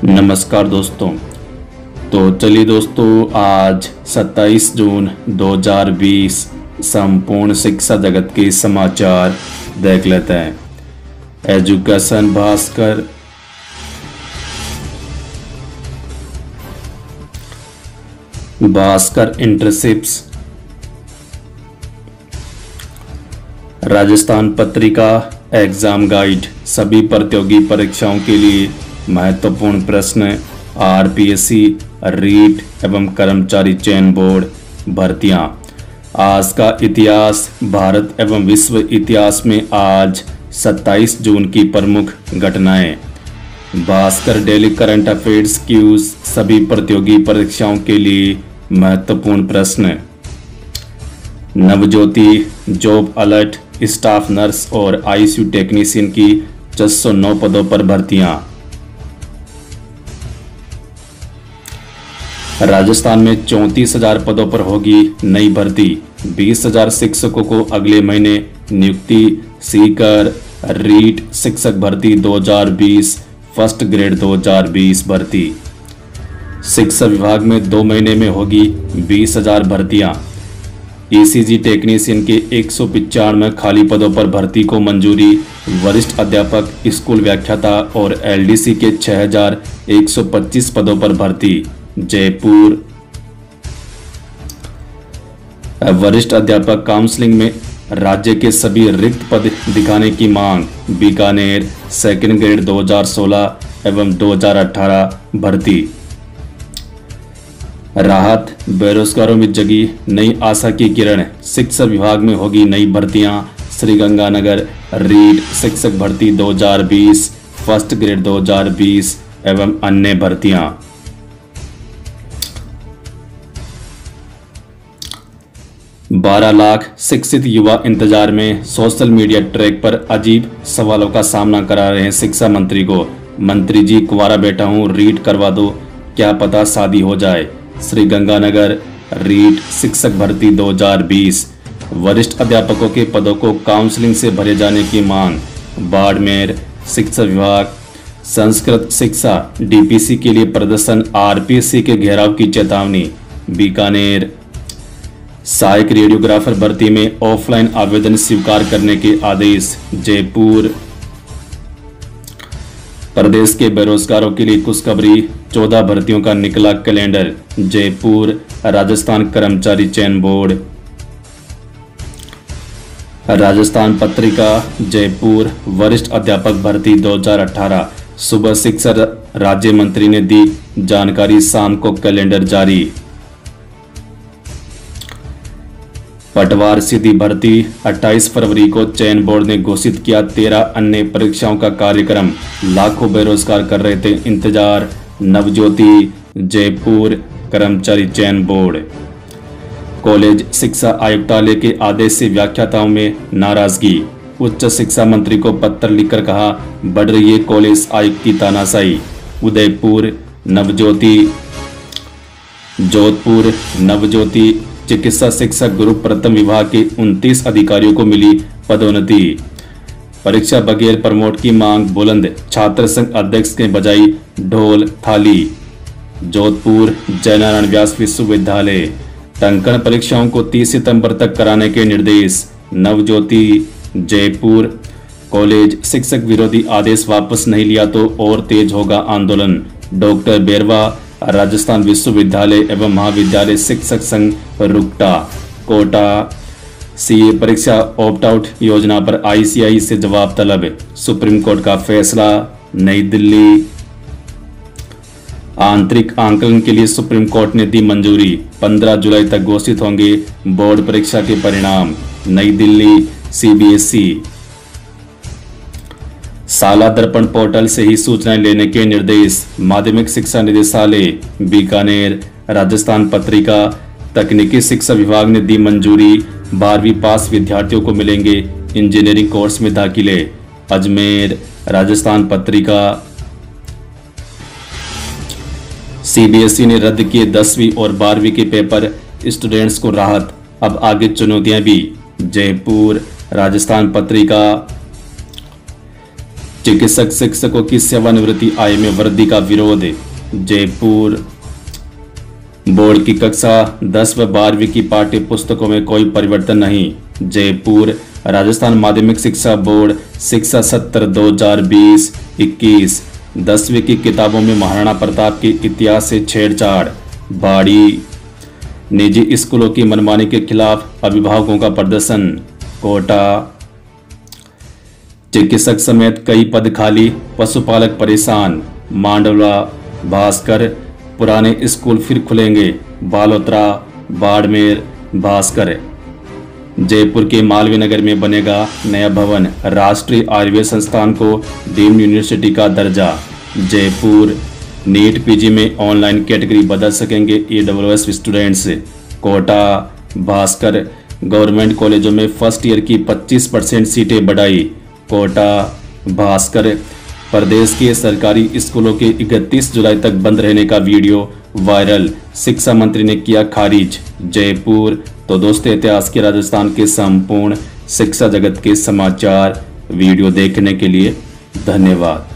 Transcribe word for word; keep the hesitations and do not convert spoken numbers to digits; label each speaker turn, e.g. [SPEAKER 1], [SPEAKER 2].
[SPEAKER 1] नमस्कार दोस्तों। तो चलिए दोस्तों, आज सत्ताईस जून दो हज़ार बीस संपूर्ण शिक्षा जगत के समाचार देख लेते हैं। Education Bhaskar, Bhaskar internships, Rajasthan Patrika exam guide, सभी प्रतियोगी परीक्षाओं के लिए महत्वपूर्ण प्रश्न, आरपीएससी, रीट एवं कर्मचारी चयन बोर्ड भर्तियां। आज का इतिहास, भारत एवं विश्व इतिहास में आज सत्ताईस जून की प्रमुख घटनाएं। Bhaskar daily current affairs quiz, सभी प्रतियोगी परीक्षाओं के लिए महत्वपूर्ण प्रश्न। Navjyoti job alert, staff nurse और आईसीयू टेक्नीशियन की छह सौ नौ पदों पर भर्तियां। राजस्थान में चौंतीस हजार पदों पर होगी नई भर्ती। बीस हजार शिक्षकों को अगले महीने नियुक्ति। सीकर रीट शिक्षक भर्ती दो हज़ार बीस, फर्स्ट ग्रेड दो हज़ार बीस भर्ती। शिक्षा विभाग में दो महीने में होगी बीस हजार भर्तियां। ईसीजी टेक्नीशियन के एक सौ पिचानवे खाली पदों पर भर्ती को मंजूरी। वरिष्ठ अध्यापक, स्कूल व्याख्याता और एलडीसी के छह हजार एक सौ पच्चीस पदों पर भर्ती। जयपुर वरिष्ठ अध्यापक काउंसलिंग में राज्य के सभी रिक्त पद दिखाने की मांग। बीकानेर सेकंड ग्रेड दो हज़ार सोलह एवं दो हज़ार अठारह भर्ती। राहत, बेरोजगारों में जगी नई आशा की किरण। शिक्षा विभाग में होगी नई भर्तियां। श्रीगंगानगर रीट शिक्षक भर्ती दो हज़ार बीस, फर्स्ट ग्रेड दो हज़ार बीस एवं अन्य भर्तियां। बारह लाख शिक्षित युवा इंतजार में। सोशल मीडिया ट्रैक पर अजीब सवालों का सामना करा रहे हैं शिक्षा मंत्री को। मंत्री जी, कुंवारा बेटा हूं, रीट करवा दो, क्या पता शादी हो जाए। श्रीगंगानगर रीट शिक्षक भर्ती दो हज़ार बीस, वरिष्ठ अध्यापकों के पदों को काउंसलिंग से भरे जाने की मांग। बाड़मेर शिक्षा विभाग संस्कृत शिक्षा डीपीसी के लिए प्रदर्शन, आरपीएससी के घेराव की चेतावनी। बीकानेर सहायक रेडियोग्राफर भर्ती में ऑफलाइन आवेदन स्वीकार करने के आदेश। जयपुर प्रदेश के बेरोजगारों के लिए खुशखबरी, चौदह भर्तियों का निकला कैलेंडर। जयपुर राजस्थान कर्मचारी चयन बोर्ड। राजस्थान पत्रिका जयपुर वरिष्ठ अध्यापक भर्ती दो हज़ार अठारह, सुबह शिक्षा राज्य मंत्री ने दी जानकारी, शाम को कैलेंडर जारी। पटवार सीधी भर्ती अट्ठाईस फरवरी को चयन बोर्ड ने घोषित किया। तेरह अन्य परीक्षाओं का कार्यक्रम, लाखों बेरोजगार कर रहे थे इंतजार। नवज्योति जयपुर कर्मचारी चयन बोर्ड। कॉलेज शिक्षा आयुक्तालय के आदेश से व्याख्याताओं में नाराजगी। उच्च शिक्षा मंत्री को पत्र लिखकर कहा, बढ़ रही है कॉलेज आयुक्त की तानाशाही। उदयपुर नवज्योति जोधपुर नवज्योति चिकित्सा शिक्षक ग्रुप प्रथम विभाग के उनतीस अधिकारियों को मिली पदोन्नति। परीक्षा बगैर प्रमोट की मांग बुलंद, छात्र संघ अध्यक्ष ने बजाई ढोल थाली। जोधपुर जयनारायण व्यास विश्वविद्यालय टंकण परीक्षाओं को तीस सितंबर तक कराने के निर्देश। नवज्योति जयपुर कॉलेज शिक्षक विरोधी आदेश वापस नहीं लिया तो और तेज होगा आंदोलन। डॉक्टर बेरवा राजस्थान विश्वविद्यालय एवं महाविद्यालय शिक्षक संघ रुकटा। कोटा सीए परीक्षा ऑप्ट आउट योजना पर आईसीआई से जवाब तलब, सुप्रीम कोर्ट का फैसला। नई दिल्ली आंतरिक आंकलन के लिए सुप्रीम कोर्ट ने दी मंजूरी। पंद्रह जुलाई तक घोषित होंगे बोर्ड परीक्षा के परिणाम। नई दिल्ली सीबीएसई साला दर्पण पोर्टल से ही सूचनाएं लेने के निर्देश। माध्यमिक शिक्षा निदेशालय। बीकानेर राजस्थान पत्रिका तकनीकी शिक्षा विभाग ने दी मंजूरी। बारहवीं पास विद्यार्थियों को मिलेंगे इंजीनियरिंग कोर्स में दाखिले। अजमेर राजस्थान पत्रिका सीबीएसई ने रद्द किए दसवीं और बारहवीं के पेपर, स्टूडेंट्स को राहत, अब आगे चुनौतियां भी। जयपुर राजस्थान पत्रिका चिकित्सक शिक्षकों की सेवानिवृत्ति आय में वृद्धि का विरोध। जयपुर बोर्ड की कक्षा दस व बारहवीं की पाठ्य पुस्तकों में कोई परिवर्तन नहीं। जयपुर राजस्थान माध्यमिक शिक्षा बोर्ड शिक्षा सत्र दो हजार बीस इक्कीस दसवीं की किताबों में महाराणा प्रताप के इतिहास से छेड़छाड़। बाड़ी निजी स्कूलों की मनमानी के खिलाफ अभिभावकों का प्रदर्शन। कोटा चिकित्सक समेत कई पद खाली, पशुपालक परेशान। मांडवा भास्कर पुराने स्कूल फिर खुलेंगे। बालोतरा बाड़मेर भास्कर जयपुर के मालवीय नगर में बनेगा नया भवन। राष्ट्रीय आयुर्वेद संस्थान को डीम्ड यूनिवर्सिटी का दर्जा। जयपुर नीट पीजी में ऑनलाइन कैटेगरी बदल सकेंगे EWS students. Kota Bhaskar government कॉलेजों में फर्स्ट ईयर की पच्चीस परसेंट सीटें बढ़ाई। कोटा भास्कर प्रदेश के सरकारी स्कूलों के इकतीस जुलाई तक बंद रहने का वीडियो वायरल, शिक्षा मंत्री ने किया खारिज। जयपुर तो दोस्तों इतिहास के राजस्थान के संपूर्ण शिक्षा जगत के समाचार वीडियो देखने के लिए धन्यवाद।